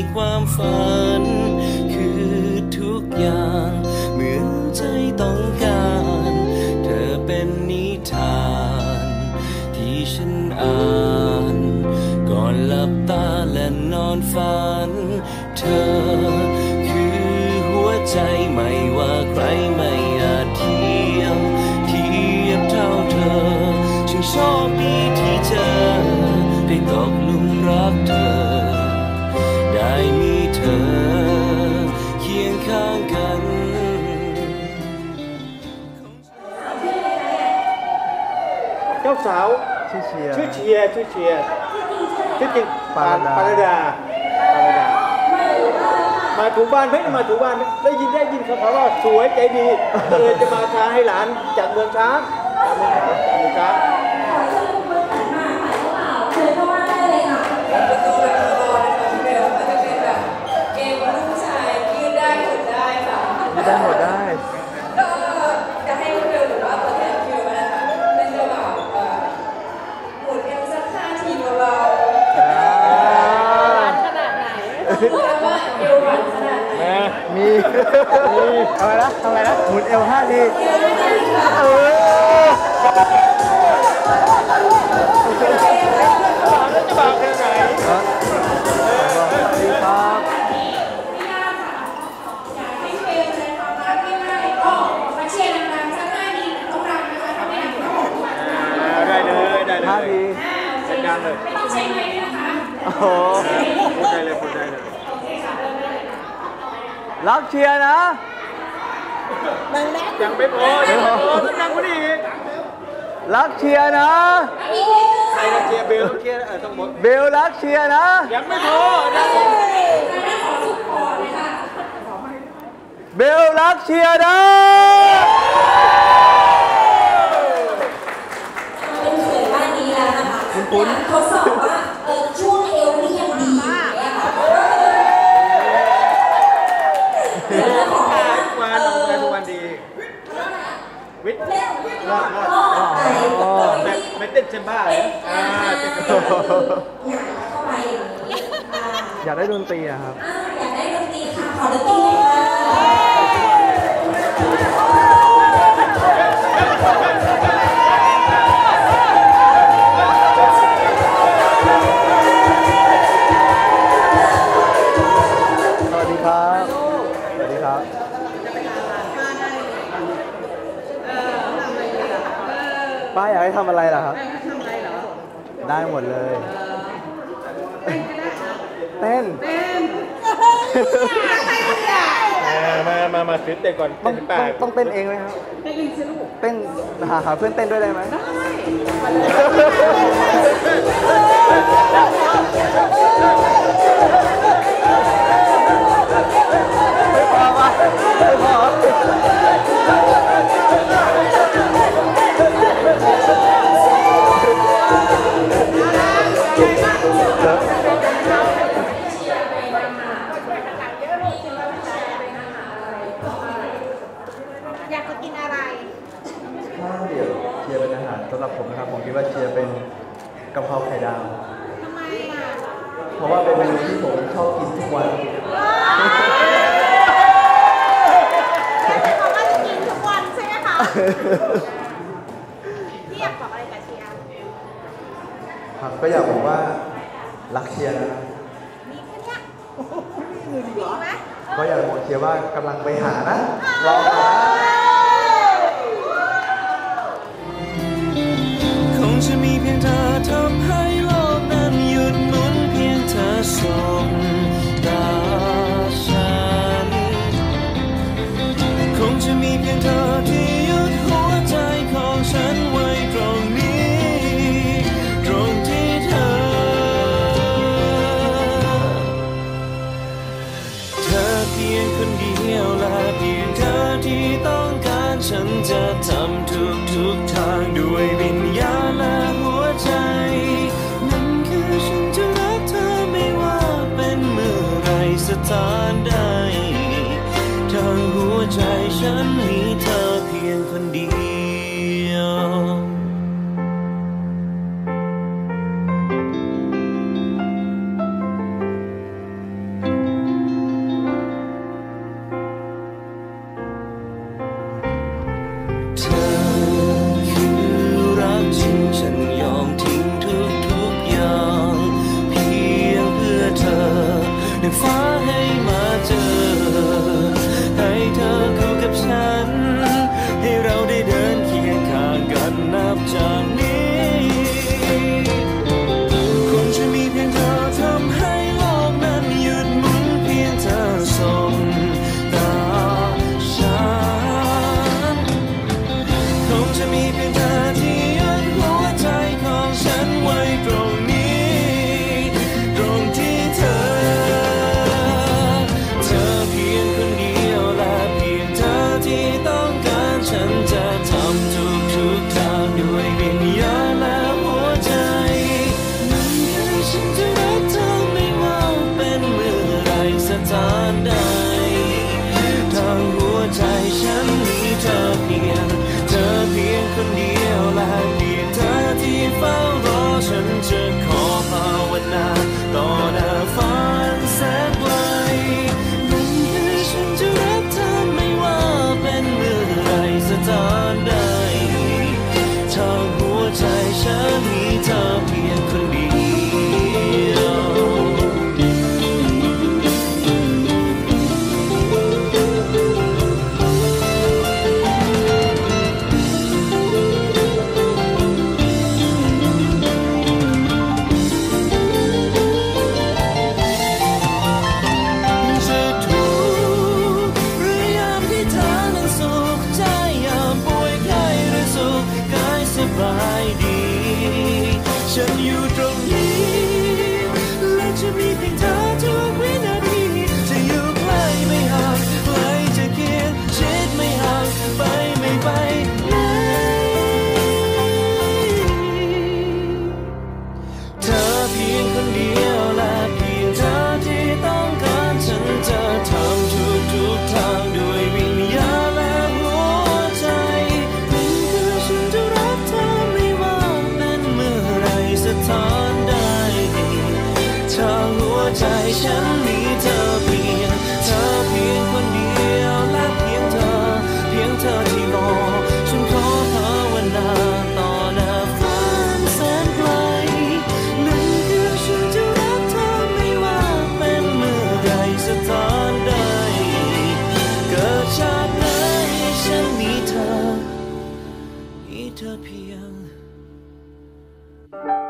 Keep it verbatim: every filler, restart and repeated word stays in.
ความฝันคือทุกอย่างเหมือนใจต้องการเธอเป็นนิทานที่ฉันอ่านก่อนหลับตาและนอนฝันเธอคือหัวใจไม่ว่าใครไม่อาจเทียมเทียบเท่าเธอฉันโชคดีที่เธอได้ตกหลุมรักเธอได้มีเธอเคียงข้างกันเจ้าสาวชื่อเชียร์ชื่อเชียร์ชื่อเชียร์ชื่อจริงปาปารดาปารดามาถูบ้านไม่ได้มาถูบ้านได้ยินได้ยินเขาว่าสวยใจดีเลยจะมาช้าให้หลานจากเมืองช้างจากเมืองช้างเมืองช้างได้หมดได้ก็จะให้เร็วหรือว่าตัวแทนคิวนะคะเป็นจะแบบหมุนเอวสักห้าทีเบาๆขนาดไหนว่าเอวหวานขนาดไหนมีมีทำอะไรนะทำอะไรนะหมุนเอวห้าทีเออจะบอกแค่ไหนครับห้าทีจัดการเลยไม่ต้องใช้ไม้นะคะโอ้โหพูดได้เลยพูดได้เลยรักเชียร์นะยังไม่พอยังไม่พอต้องนั่งคนนี้อีกรักเชียร์นะใครรักเชียร์เบลเชียร์เออต้องหมดเบลรักเชียร์นะยังไม่พอนะเบลรักเชียร์นะคุณทดสอบว่าช่วงเอวนี่ยังดีไหมคะแล้วของวันของใครทุกวันดีวิทย์แบบไม่เต้นเซมบ้าเลยอ่าเต้นเข้าไปอยากได้ดนตรีอะครับอยากได้ดนตรีค่ะขอดนตรีเลยค่ะป้าอยากให้ทำอะไรล่ะครับได้หมดเลยเต้นเต้นมามามาซื้อเต้นก่อนต้องต้องเต้นเองไหมครับเต้นเองสิลูกเต้นหาหาเพื่อนเต้นด้วยได้ไหมได้ไม่พอปะไม่พออยากจะกินอะไรถ้าเดี๋ยวเชียร์เป็นอาหารสำหรับผมนะครับผมคิดว่าเชียร์เป็นกะเพราไข่ดาวทำไมอ่ะเพราะว่าเป็นเมนูที่ผมชอบกินทุกวันไม่บอกว่าจะกินทุกวันใช่ไหมคะพี่อยากบอกอะไรกับเชียร์ครับก็อยากบอกว่ารักเชียร์นะมีแค่นี้ดีไหมก็อยากบอกเชียร์ว่ากำลังไปหานะรอหาคงจะมีเพียงเธอทำให้โลกนั้นหยุดหมุนเพียงเธอส่งตาฉันคงจะมีเพียงเธอที่หยุดหัวใจของฉันไว้ตรงนี้ตรงที่เธอเธอเพียงคนเดียวและเพียงเธอที่ต้องการฉันจะทำทุกทุกทางด้วยวิญญาณและหัวใจนั่นคือฉันจะรักเธอไม่ว่าเป็นเมื่อไรสถานใดทางหัวใจฉันมีเธอเพียงนับจากนี้คงจะมีเพียงเธอทำให้โลกนั้นหยุดหมุนเพียงเธอสบตาฉันคงจะมีเพียงเธอที่ยึดหัวใจของฉันไว้ตรงนี้ตรงที่เธอเธอเพียงคนเดียวและเพียงเธอที่ต้องการฉันจะทำทุกทุกทางด้วยวิญญาณและหัวใจนั่นคือฉันจะรักเธอไม่ว่าเป็นเมื่อไรสถานใดทางหัวใจฉันมีเธอเพียงเธอเพียงคนเดียวและเพียงเธอที่เฝ้ารอฉันจะขอภาวนาต่อหน้าฟ้าแสนไกลนั่นคือฉันจะรักเธอไม่ว่าเป็นเมื่อไรสถานใดทางหัวใจฉันมีเธอเพียงคนเดียว เธอเพียง